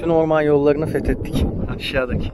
bütün orman yollarını fethettik aşağıdaki.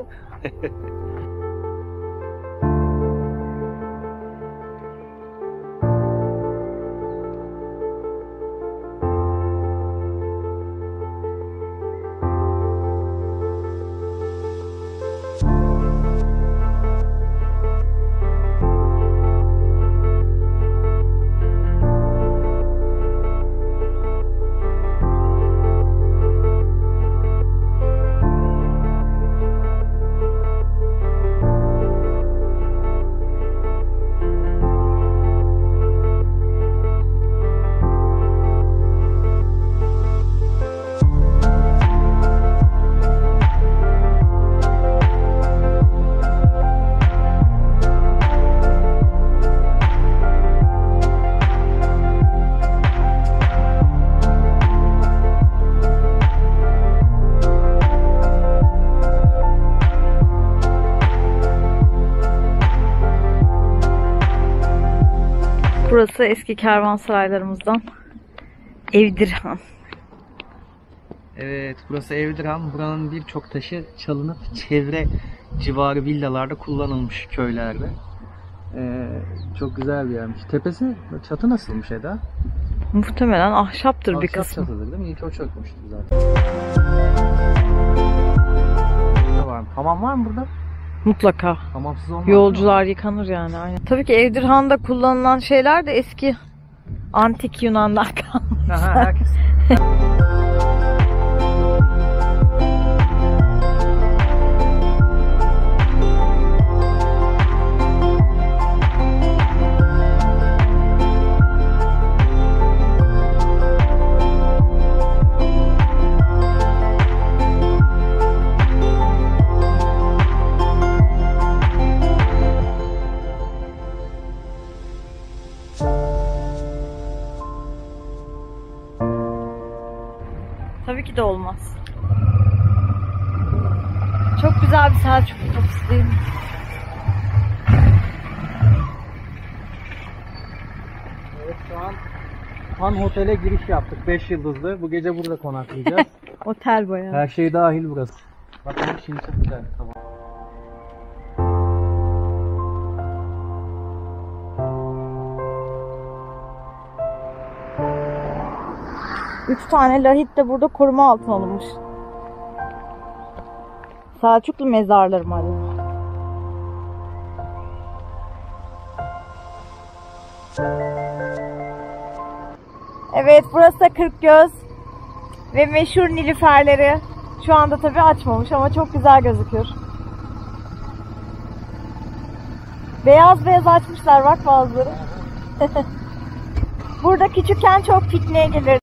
Burası eski kervansaraylarımızdan Evdirhan. Evet, burası Evdirhan. Buranın birçok taşı çalınıp çevre civarı villalarda kullanılmış köylerde. Çok güzel bir yermiş. Tepesi, çatı nasılmış Eda? Muhtemelen ahşaptır bir Ahşap kısmı. çatıdır değil mi? İlk o çökmüştü zaten. Hamam var mı burada? Mutlaka. Hamamsız olmaz. Yolcular yıkanır yani. Aynen. Tabii ki Evdirhan'da kullanılan şeyler de eski antik Yunan'dan kalmış. Aha, herkes. Tabii ki de olmaz. Çok güzel bir Selçuklu kapısı değil mi? Evet, şu an Han Otel'e giriş yaptık. 5 yıldızlı. Bu gece burada konaklayacağız. Otel bayağı. Her şey dahil burası. Bakın şimdi çok güzel. Tamam. Üç tane lahit de burada koruma altına alınmış. Selçuklu mezarları mı acaba? Evet, burası da Kırkgöz ve meşhur nilüferleri. Şu anda tabii açmamış ama çok güzel gözüküyor. Beyaz beyaz açmışlar bak bazıları. Burada küçükken çok pikniğe gelirdi.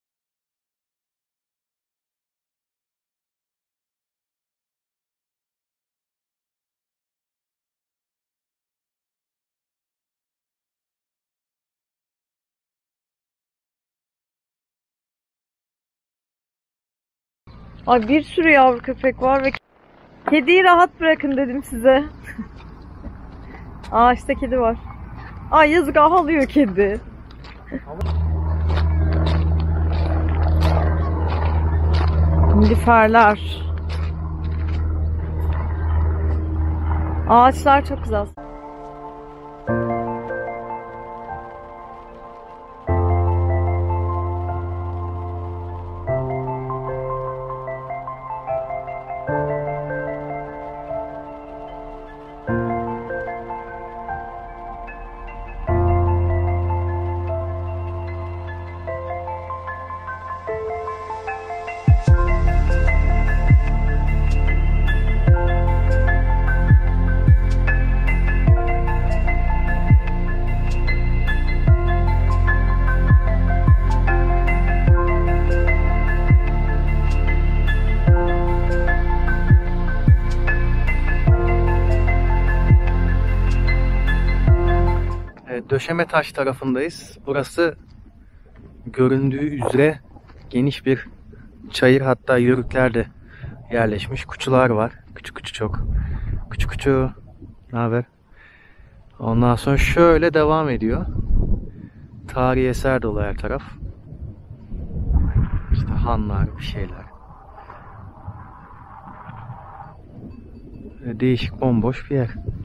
Ay bir sürü yavru köpek var ve kediyi rahat bırakın dedim size. Ağaçta kedi var. Ay yazık, ağlıyor kedi. Nilüferler. Ağaçlar çok güzel. Döşemetaş tarafındayız. Burası göründüğü üzere geniş bir çayır, hatta yörükler de yerleşmiş. Kuçular var. Küçük küçük çok. Küçük küçük. Ne haber? Ondan sonra şöyle devam ediyor. Tarihi eser dolu her taraf. İşte hanlar, bir şeyler. değişik, bomboş bir yer.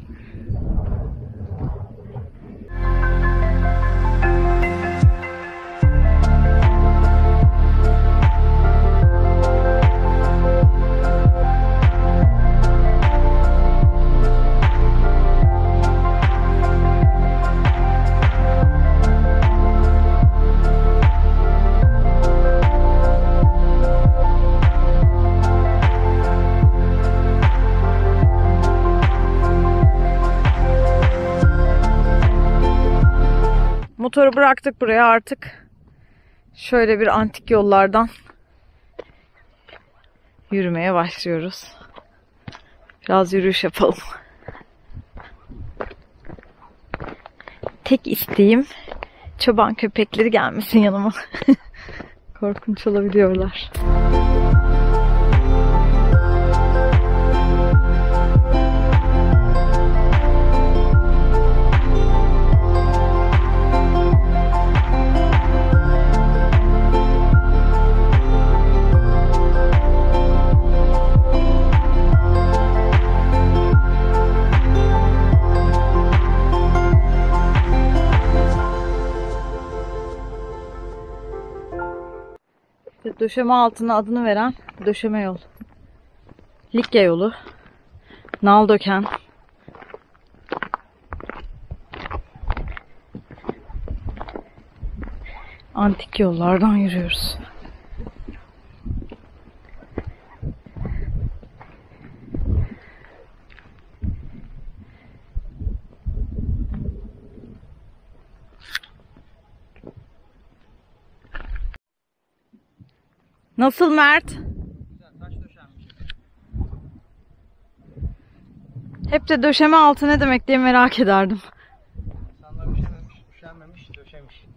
Motoru bıraktık buraya, artık şöyle bir antik yollardan yürümeye başlıyoruz. Biraz yürüyüş yapalım. Tek isteğim çoban köpekleri gelmesin yanıma. Korkunç olabiliyorlar. Döşeme altına adını veren döşeme yol. Likya yolu. Naldöken. Antik yollardan yürüyoruz. Nasıl Mert? Hep de döşeme altı ne demek diye merak ederdim. İnsanlar üşememiş, üşenmemiş, döşemiş.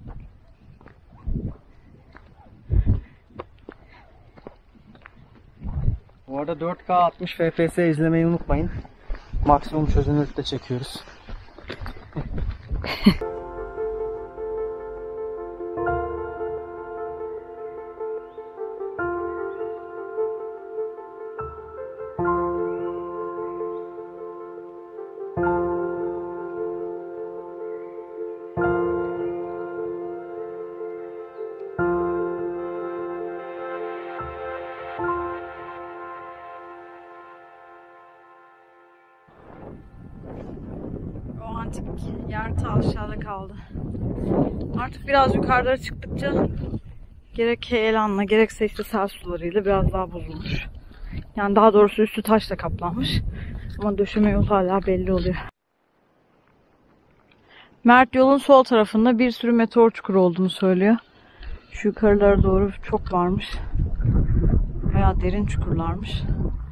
Bu arada 4K 60 FPS izlemeyi unutmayın. Maksimum çözünürlükte çekiyoruz. O antik yer ta aşağıda kaldı. Artık biraz yukarılara çıktıkça gerek heyelanla gerekse işte sel sularıyla biraz daha bozulmuş. Yani daha doğrusu üstü taşla kaplanmış. Ama döşeme yol hala belli oluyor. Mert yolun sol tarafında bir sürü meteor çukuru olduğunu söylüyor. Şu yukarılara doğru çok varmış. Bayağı derin çukurlarmış.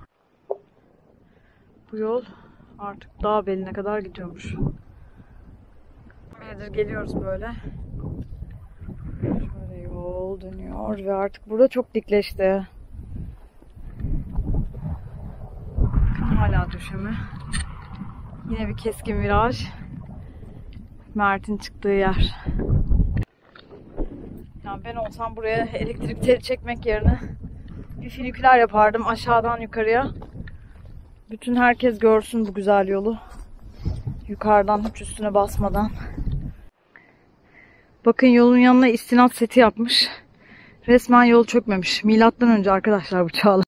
Bu yol artık dağ beline kadar gidiyormuş. Nedir, geliyoruz böyle. Şöyle yol dönüyor ve artık burada çok dikleşti. Hala döşeme. Yine bir keskin viraj. Mert'in çıktığı yer. Yani ben olsam buraya elektrik teli çekmek yerine bir filiküler yapardım aşağıdan yukarıya. Bütün herkes görsün bu güzel yolu. Yukarıdan hiç üstüne basmadan. Bakın yolun yanına istinat seti yapmış. Resmen yol çökmemiş. Milattan önce arkadaşlar bu çağlar.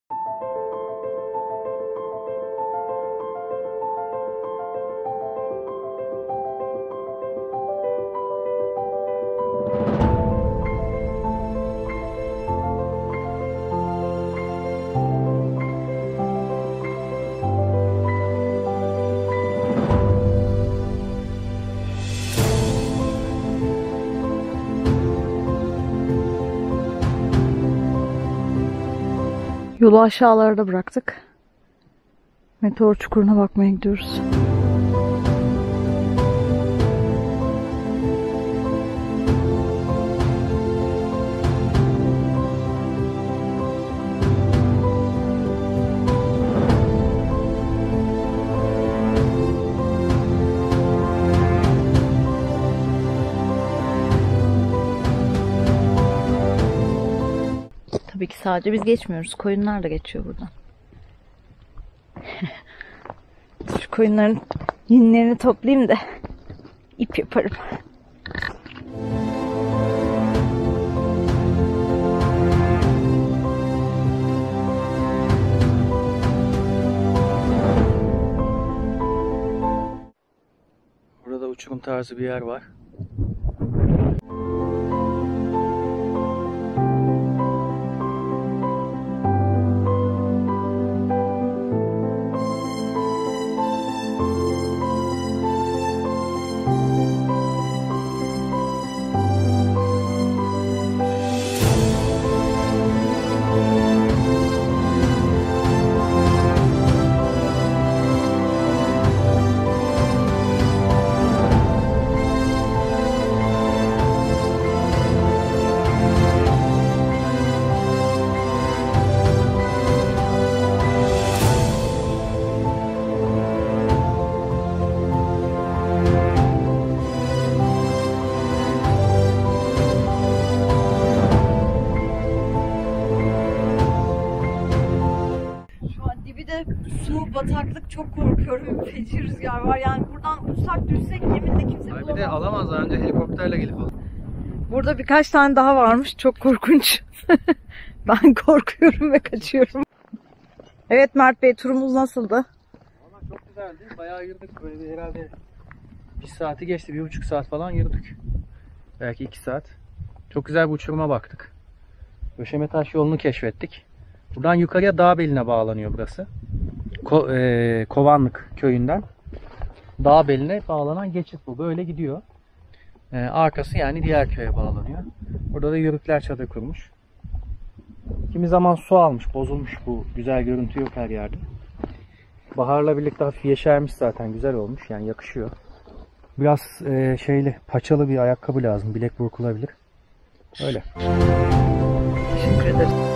Yolu aşağılarda bıraktık. Meteor çukuruna bakmaya gidiyoruz. Tabii ki sadece biz geçmiyoruz. Koyunlar da geçiyor buradan. Şu koyunların yünlerini toplayayım da ip yaparım. Burada uçurum tarzı bir yer var. Su, bataklık, çok korkuyorum. Feci rüzgar var. Yani buradan uçsak düşsek yeminle kimse bulamaz. Bir de alamazlar, önce helikopterle gelip alır. Burada birkaç tane daha varmış. Çok korkunç. Ben korkuyorum ve kaçıyorum. Evet Mert Bey, turumuz nasıldı? Valla çok güzeldi. Bayağı yürüdük. Böyle bir herhalde 1 saati geçti. 1,5 saat falan yürüdük. Belki 2 saat. Çok güzel bir uçuruma baktık. Döşemetaş yolunu keşfettik. Buradan yukarıya dağ beline bağlanıyor burası. Kovanlık köyünden dağ beline bağlanan geçit bu. Böyle gidiyor. Arkası yani diğer köye bağlanıyor. Burada da yörükler çadır kurmuş. Kimi zaman su almış, bozulmuş, bu güzel görüntü yok her yerde. Baharla birlikte hafif yeşermiş zaten, güzel olmuş yani, yakışıyor. Biraz paçalı bir ayakkabı lazım, bilek burkulabilir. Öyle. Teşekkür ederim.